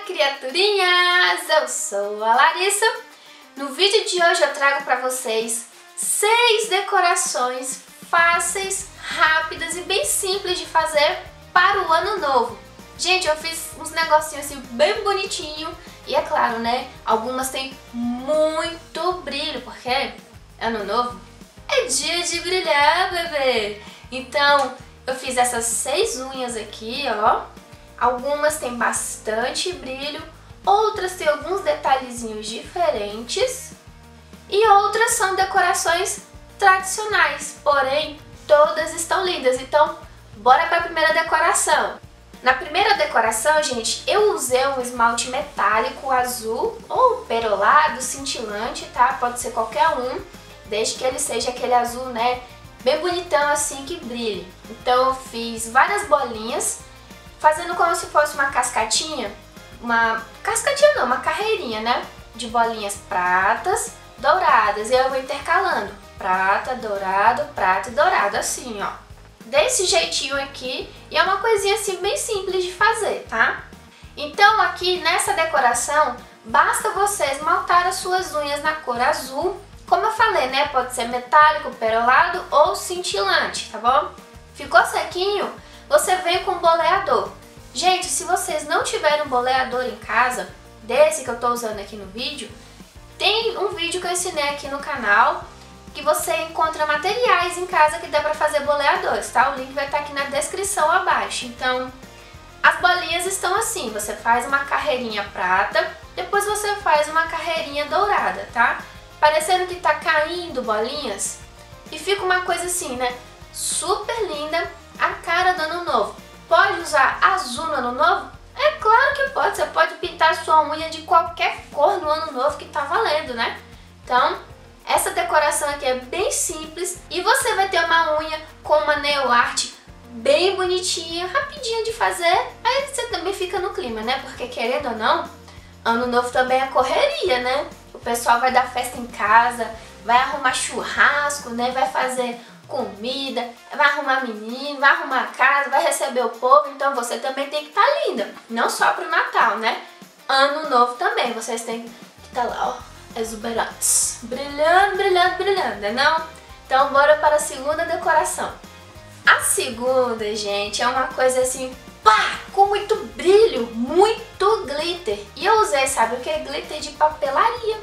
criaturinhas! Eu sou a Larissa. No vídeo de hoje eu trago para vocês 6 decorações fáceis, rápidas e bem simples de fazer para o ano novo. Gente, eu fiz uns negocinhos assim bem bonitinho e é claro, né? Algumas têm muito brilho, porque ano novo é dia de brilhar, bebê! Então, eu fiz essas 6 unhas aqui, ó. Algumas têm bastante brilho, outras têm alguns detalhezinhos diferentes e outras são decorações tradicionais, porém todas estão lindas. Então, bora para a primeira decoração. Na primeira decoração, gente, eu usei um esmalte metálico azul ou perolado, cintilante, tá? Pode ser qualquer um, desde que ele seja aquele azul, né, bem bonitão assim, que brilhe. Então eu fiz várias bolinhas, fazendo como se fosse uma cascatinha, uma carreirinha, né, de bolinhas pratas, douradas, e eu vou intercalando, prata, dourado, prata e dourado, assim, ó, desse jeitinho aqui, e é uma coisinha assim bem simples de fazer, tá? Então aqui nessa decoração, basta você esmaltar as suas unhas na cor azul, como eu falei, né, pode ser metálico, perolado ou cintilante, tá bom? Ficou sequinho? Você vem com um boleador. Gente, se vocês não tiverem um boleador em casa, desse que eu tô usando aqui no vídeo, tem um vídeo que eu ensinei aqui no canal, que você encontra materiais em casa que dá pra fazer boleadores, tá? O link vai estar aqui na descrição abaixo. Então, as bolinhas estão assim, você faz uma carreirinha prata, depois você faz uma carreirinha dourada, tá? Parecendo que tá caindo bolinhas, e fica uma coisa assim, né? Super linda, a cara do ano novo. Pode usar azul no ano novo? É claro que pode, você pode pintar a sua unha de qualquer cor no ano novo que tá valendo, né? Então, essa decoração aqui é bem simples e você vai ter uma unha com uma nail art bem bonitinha, rapidinha de fazer. Aí você também fica no clima, né? Porque querendo ou não, ano novo também é correria, né? O pessoal vai dar festa em casa, vai arrumar churrasco, né? Vai fazer comida, vai arrumar menino, vai arrumar a casa, vai receber o povo, então você também tem que estar linda, não só pro Natal, né? Ano novo também, vocês têm que estar lá, ó, exuberantes, brilhando, brilhando, brilhando, né não? Então bora para a segunda decoração. A segunda, gente, é uma coisa assim, pá, com muito brilho, muito glitter. E eu usei, sabe o que? Glitter de papelaria.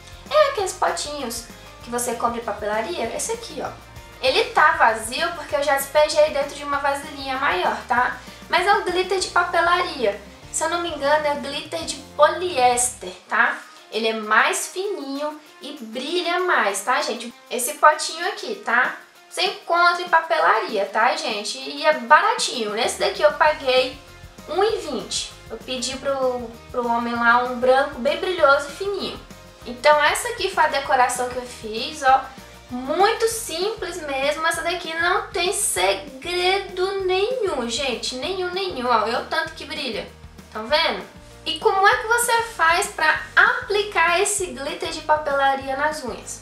É aqueles potinhos que você compra em papelaria, esse aqui, ó. Ele tá vazio porque eu já despejei dentro de uma vasilhinha maior, tá? Mas é um glitter de papelaria. Se eu não me engano, é glitter de poliéster, tá? Ele é mais fininho e brilha mais, tá, gente? Esse potinho aqui, tá? Você encontra em papelaria, tá, gente? E é baratinho. Nesse daqui eu paguei R$1,20. Eu pedi pro homem lá um branco bem brilhoso e fininho. Então essa aqui foi a decoração que eu fiz, ó. Muito simples mesmo, essa daqui não tem segredo nenhum, gente, nenhum, ó, olha o tanto que brilha, estão vendo? E como é que você faz para aplicar esse glitter de papelaria nas unhas?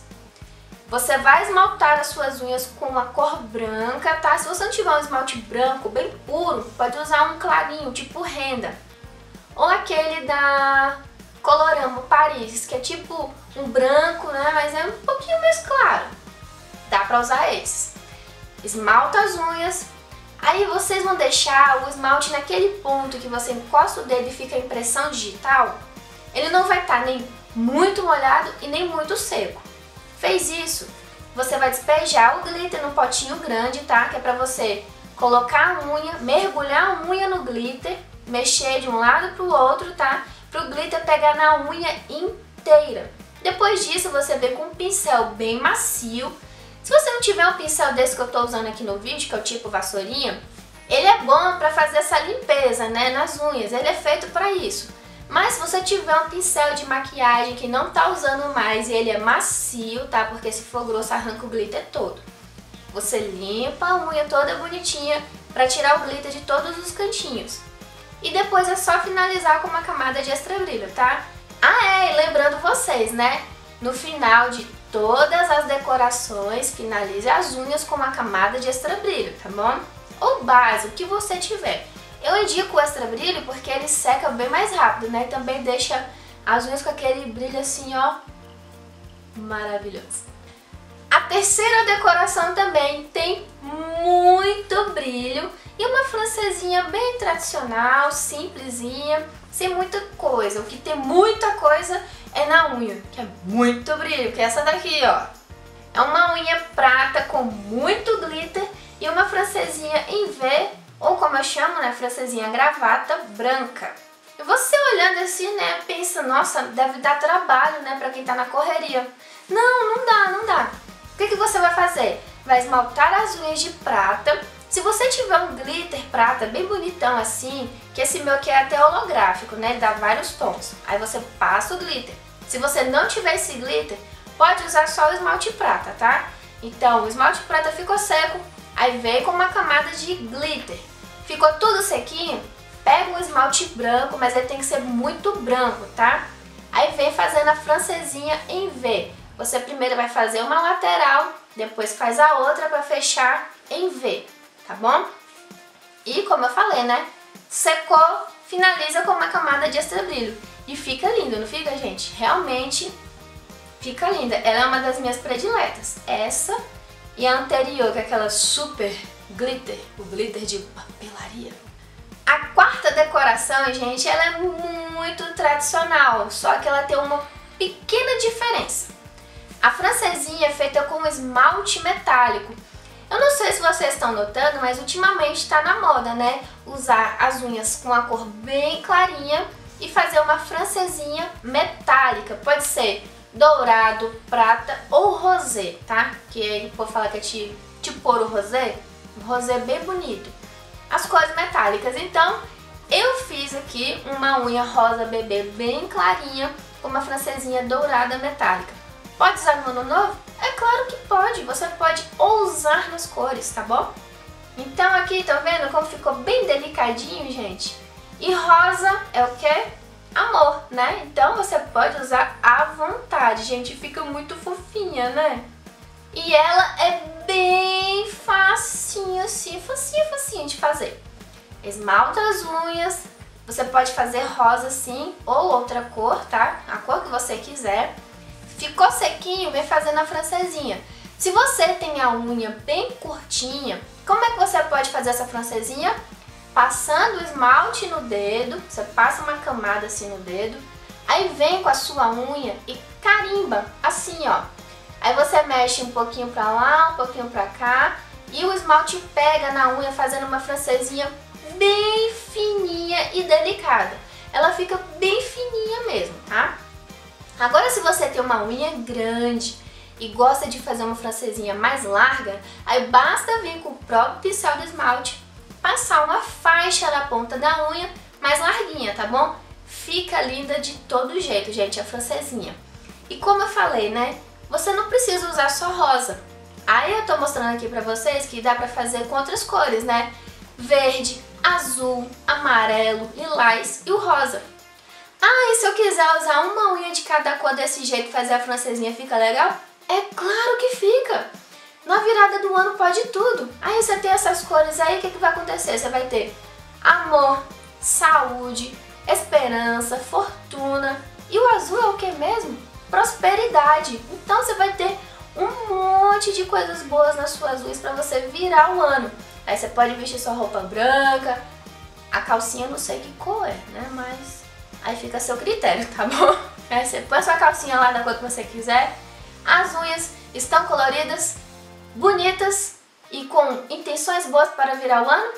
Você vai esmaltar as suas unhas com a cor branca, tá? Se você não tiver um esmalte branco, bem puro, pode usar um clarinho, tipo renda, ou aquele da Coloramo Paris, que é tipo um branco, né, mas é um pouquinho mais claro. Dá pra usar esses. Esmalta as unhas. Aí vocês vão deixar o esmalte naquele ponto que você encosta o dedo e fica a impressão digital. Ele não vai estar nem muito molhado e nem muito seco. Fez isso, você vai despejar o glitter no potinho grande, tá? Que é pra você colocar a unha, mergulhar a unha no glitter, mexer de um lado pro outro, tá? Pro glitter pegar na unha inteira. Depois disso, você vem com um pincel bem macio. Se você não tiver um pincel desse que eu tô usando aqui no vídeo, que é o tipo vassourinha, ele é bom pra fazer essa limpeza, né, nas unhas. Ele é feito pra isso. Mas se você tiver um pincel de maquiagem que não tá usando mais e ele é macio, tá? Porque se for grosso, arranca o glitter todo. Você limpa a unha toda bonitinha pra tirar o glitter de todos os cantinhos. E depois é só finalizar com uma camada de extra brilho, tá? Ah, é, e lembrando vocês, né? No final de todas as decorações, finalize as unhas com uma camada de extra brilho, tá bom? Ou base, o que você tiver. Eu indico o extra brilho porque ele seca bem mais rápido, né? E também deixa as unhas com aquele brilho assim, ó, maravilhoso. A terceira decoração também tem muito brilho e uma francesinha bem tradicional, simplesinha, sem muita coisa. O que tem muita coisa é na unha, que é muito brilho, que é essa daqui, ó. É uma unha prata com muito glitter e uma francesinha em V, ou como eu chamo, né, francesinha gravata branca. E você olhando assim, né, pensa, nossa, deve dar trabalho, né, pra quem tá na correria. Não, não dá. O que você vai fazer? Vai esmaltar as unhas de prata. Se você tiver um glitter prata bem bonitão assim, que esse meu aqui é até holográfico, né, ele dá vários tons. Aí você passa o glitter. Se você não tiver esse glitter, pode usar só o esmalte prata, tá? Então, o esmalte prata ficou seco, aí vem com uma camada de glitter. Ficou tudo sequinho? Pega um esmalte branco, mas ele tem que ser muito branco, tá? Aí vem fazendo a francesinha em V. Você primeiro vai fazer uma lateral, depois faz a outra para fechar em V, tá bom? E como eu falei, né? Secou, finaliza com uma camada de extra brilho. E fica lindo, não fica, gente? Realmente fica linda. Ela é uma das minhas prediletas. Essa e a anterior, que é aquela super glitter, o glitter de papelaria. A quarta decoração, gente, ela é muito tradicional, só que ela tem uma pequena diferença. A francesinha é feita com esmalte metálico. Eu não sei se vocês estão notando, mas ultimamente está na moda, né? Usar as unhas com a cor bem clarinha e fazer uma francesinha metálica. Pode ser dourado, prata ou rosé, tá? Que aí o povo fala que é tipo ouro rosé. Um rosé bem bonito. As cores metálicas. Então, eu fiz aqui uma unha rosa bebê bem clarinha com uma francesinha dourada metálica. Pode usar no ano novo? É claro que pode, você pode ousar nas cores, tá bom? Então aqui, tá vendo como ficou bem delicadinho, gente? E rosa é o quê? Amor, né? Então você pode usar à vontade, gente, fica muito fofinha, né? E ela é bem facinho assim, facinho de fazer. Esmalta as unhas, você pode fazer rosa assim ou outra cor, tá? A cor que você quiser. Ficou sequinho, vem fazendo a francesinha. Se você tem a unha bem curtinha, como é que você pode fazer essa francesinha? Passando o esmalte no dedo, você passa uma camada assim no dedo, aí vem com a sua unha e carimba, assim ó. Aí você mexe um pouquinho pra lá, um pouquinho pra cá, e o esmalte pega na unha fazendo uma francesinha bem fininha e delicada. Ela fica bem fininha mesmo, tá? Agora, se você tem uma unha grande e gosta de fazer uma francesinha mais larga, aí basta vir com o próprio pincel do esmalte, passar uma faixa na ponta da unha mais larguinha, tá bom? Fica linda de todo jeito, gente, a francesinha. E como eu falei, né? Você não precisa usar só rosa. Aí eu tô mostrando aqui pra vocês que dá pra fazer com outras cores, né? Verde, azul, amarelo, lilás e o rosa. Ah, e se eu quiser usar uma unha de cada cor desse jeito e fazer a francesinha, fica legal? É claro que fica! Na virada do ano pode tudo. Aí você tem essas cores aí, o que vai acontecer? Você vai ter amor, saúde, esperança, fortuna. E o azul é o que mesmo? Prosperidade. Então você vai ter um monte de coisas boas nas suas unhas para você virar o ano. Aí você pode vestir sua roupa branca. A calcinha eu não sei que cor é, né? Mas aí fica a seu critério, tá bom? Aí você põe sua calcinha lá da cor que você quiser. As unhas estão coloridas, bonitas e com intenções boas para virar o ano?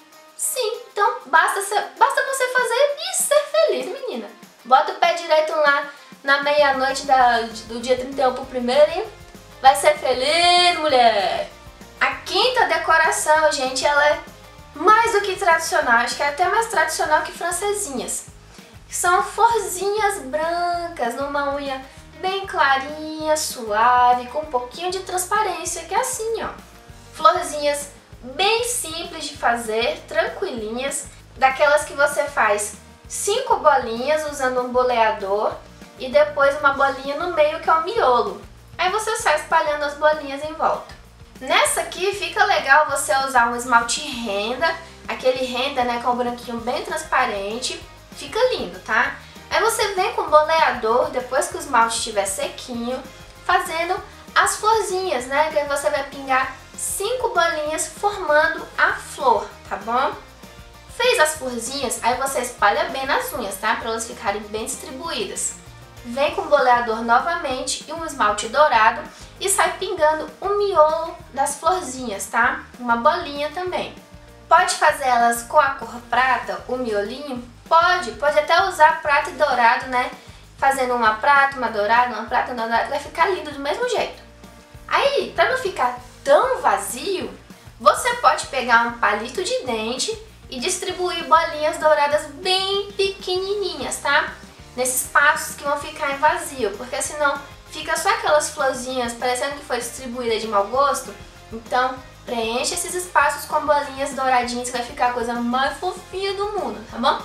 Sim, então basta você fazer e ser feliz, menina. Bota o pé direito lá na meia-noite do dia 31 pro primeiro e vai ser feliz, mulher! A quinta decoração, gente, ela é mais do que tradicional, acho que é até mais tradicional que francesinhas. São florzinhas brancas numa unha bem clarinha, suave, com um pouquinho de transparência, que é assim, ó. Florzinhas bem simples de fazer, tranquilinhas, daquelas que você faz 5 bolinhas usando um boleador e depois uma bolinha no meio que é o miolo. Aí você sai espalhando as bolinhas em volta. Nessa aqui fica legal você usar um esmalte renda, aquele renda, né, com o branquinho bem transparente, fica lindo, tá? Aí você vem com o boleador, depois que o esmalte estiver sequinho, fazendo as florzinhas, né, que aí você vai pingar 5 bolinhas formando a flor, tá bom? Fez as florzinhas, aí você espalha bem nas unhas, tá? Para elas ficarem bem distribuídas. Vem com o boleador novamente e um esmalte dourado e sai pingando o miolo das florzinhas, tá? Uma bolinha também. Pode fazer elas com a cor prata, o miolinho? Pode até usar prata e dourado, né? Fazendo uma prata, uma dourada, uma prata, uma dourada, vai ficar lindo do mesmo jeito. Aí, para não ficar tão vazio, você pode pegar um palito de dente e distribuir bolinhas douradas bem pequenininhas, tá? Nesses espaços que vão ficar em vazio, porque senão fica só aquelas florzinhas parecendo que foi distribuída de mau gosto. Então, preenche esses espaços com bolinhas douradinhas, que vai ficar a coisa mais fofinha do mundo, tá bom?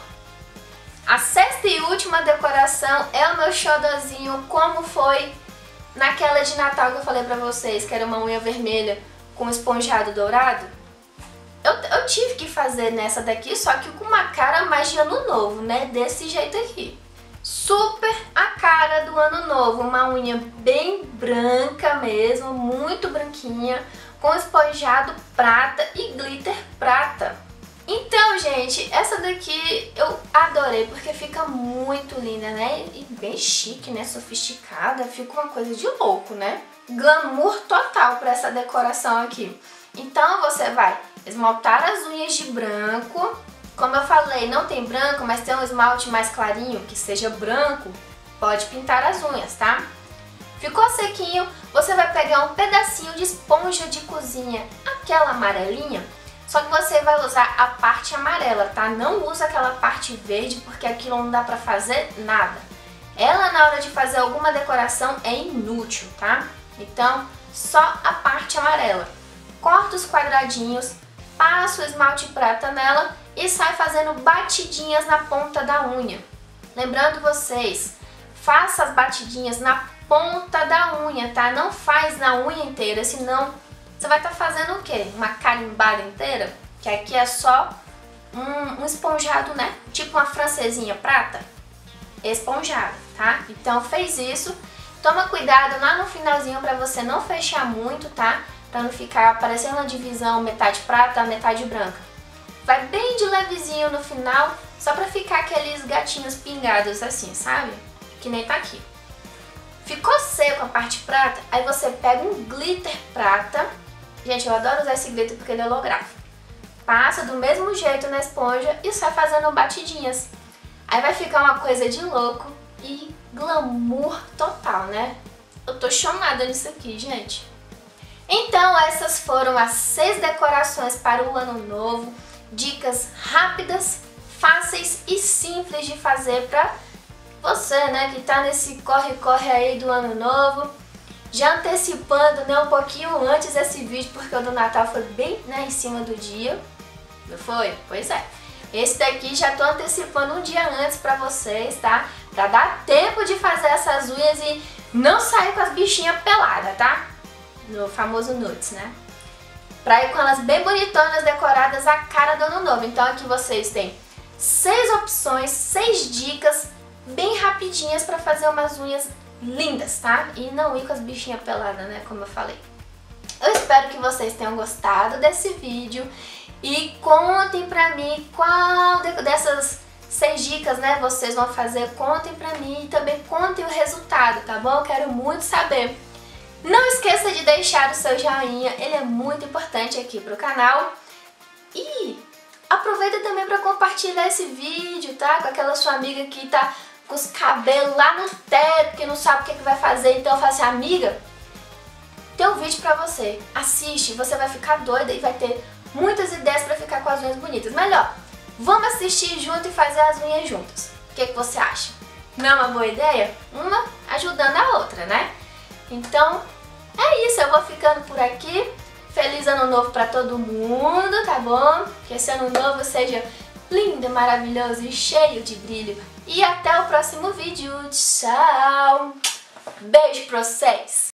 A sexta e última decoração é o meu xodozinho, como foi naquela de Natal que eu falei pra vocês, que era uma unha vermelha com esponjado dourado. Eu tive que fazer nessa daqui, só que com uma cara mais de ano novo, né? Desse jeito aqui. Super a cara do ano novo, uma unha bem branca mesmo, muito branquinha, com esponjado prata e glitter prata. Então, gente, essa daqui eu adorei, porque fica muito linda, né? E bem chique, né? Sofisticada, fica uma coisa de louco, né? Glamour total para essa decoração aqui. Então, você vai esmaltar as unhas de branco. Como eu falei, não tem branco, mas tem um esmalte mais clarinho, que seja branco, pode pintar as unhas, tá? Ficou sequinho, você vai pegar um pedacinho de esponja de cozinha, aquela amarelinha, só que você vai usar a parte amarela, tá? Não usa aquela parte verde, porque aquilo não dá pra fazer nada. Ela, na hora de fazer alguma decoração, é inútil, tá? Então, só a parte amarela. Corta os quadradinhos, passa o esmalte prata nela e sai fazendo batidinhas na ponta da unha. Lembrando vocês, faça as batidinhas na ponta da unha, tá? Não faz na unha inteira, senão você vai estar fazendo o quê? Uma carimbada inteira? Que aqui é só um esponjado, né? Tipo uma francesinha prata. Esponjado, tá? Então fez isso. Toma cuidado lá no finalzinho para você não fechar muito, tá? Para não ficar parecendo uma divisão metade prata, metade branca. Vai bem de levezinho no final, só pra ficar aqueles gatinhos pingados assim, sabe? Que nem tá aqui. Ficou seco a parte prata, aí você pega um glitter prata. Gente, eu adoro usar esse glitter porque ele é holográfico. Passa do mesmo jeito na esponja e sai fazendo batidinhas. Aí vai ficar uma coisa de louco e glamour total, né? Eu tô chonada nisso aqui, gente. Então, essas foram as 6 decorações para o ano novo. Dicas rápidas, fáceis e simples de fazer para você, né, que tá nesse corre-corre aí do ano novo. Já antecipando, né, um pouquinho antes esse vídeo, porque o do Natal foi bem, né, em cima do dia. Não foi? Pois é. Esse daqui já tô antecipando um dia antes pra vocês, tá? Pra dar tempo de fazer essas unhas e não sair com as bichinhas peladas, tá? No famoso nudes, né? Pra ir com elas bem bonitonas, decoradas, a cara do ano novo. Então aqui vocês têm 6 opções, 6 dicas bem rapidinhas pra fazer umas unhas lindas, tá? E não ir com as bichinhas peladas, né? Como eu falei. Eu espero que vocês tenham gostado desse vídeo e contem pra mim qual dessas 6 dicas, né, vocês vão fazer. Contem pra mim e também contem o resultado, tá bom? Eu quero muito saber. Não esqueça de deixar o seu joinha, ele é muito importante aqui pro canal. E aproveita também para compartilhar esse vídeo, tá? Com aquela sua amiga que tá com os cabelos lá no teto, que não sabe o que vai fazer. Então eu falo assim, amiga, tem um vídeo pra você, assiste, você vai ficar doida e vai ter muitas ideias pra ficar com as unhas bonitas. Melhor, vamos assistir junto e fazer as unhas juntas. O que você acha? Não é uma boa ideia? Uma ajudando a outra, né? Então, é isso, eu vou ficando por aqui. Feliz ano novo pra todo mundo, tá bom? Que esse ano novo seja lindo, maravilhoso e cheio de brilho. E até o próximo vídeo. Tchau! Beijo pra vocês!